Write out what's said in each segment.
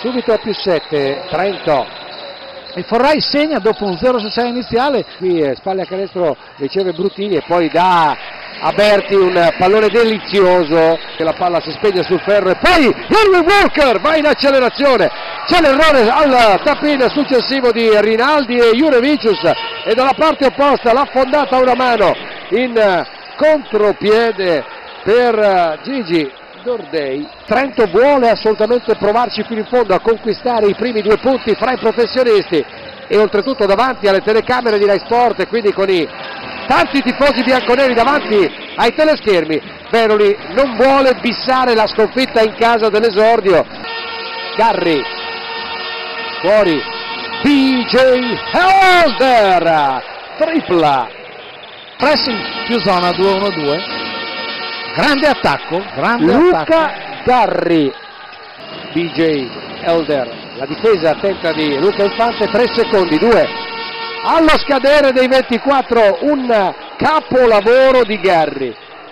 subito a +7 Trento. Il Forrai segna dopo un 0-6 iniziale. Qui spalle a canestro riceve Brutini e poi dà a Berti un pallone delizioso, che la palla si spegne sul ferro e poi Henry Walker va in accelerazione. C'è l'errore al tap-in successivo di Rinaldi e Jurevicius, e dalla parte opposta l'ha fondata una mano in contropiede per Gigi Dordei. Trento vuole assolutamente provarci fino in fondo a conquistare i primi 2 punti fra i professionisti, e oltretutto davanti alle telecamere di Rai Sport, e quindi con i tanti tifosi bianconeri davanti ai teleschermi. Veroli non vuole bissare la sconfitta in casa dell'esordio. Garri fuori, PJ Helder tripla. Pressing più zona 2-1-2. Grande attacco, Luca Garri, PJ Helder. La difesa attenta di Luca Infante, 3 secondi, 2 allo scadere dei 24, un capolavoro di Garri.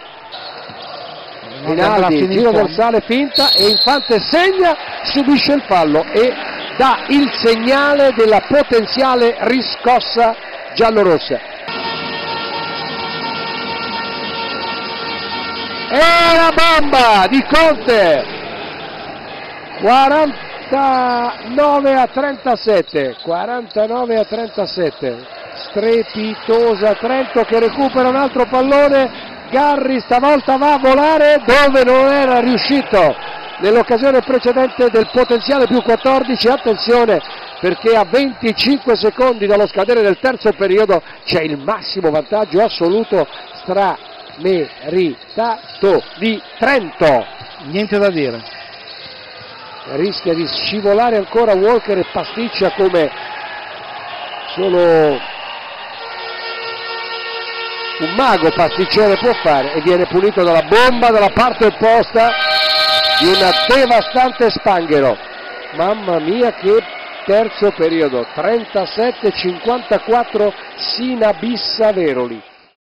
Rinaldi, giro dorsale, finta, e Infante segna, subisce il fallo e dà il segnale della potenziale riscossa giallorossa. E la bomba di Conte, 49-37, strepitosa Trento che recupera un altro pallone. Garri stavolta va a volare dove non era riuscito nell'occasione precedente del potenziale +14. Attenzione, perché a 25 secondi dallo scadere del terzo periodo c'è il massimo vantaggio assoluto strameritato di Trento. Niente da dire. Rischia di scivolare ancora Walker e pasticcia come solo un mago pasticcere può fare, e viene punito dalla bomba dalla parte opposta di una devastante Spanghero. Mamma mia, che terzo periodo, 37-54, si inabissa Veroli.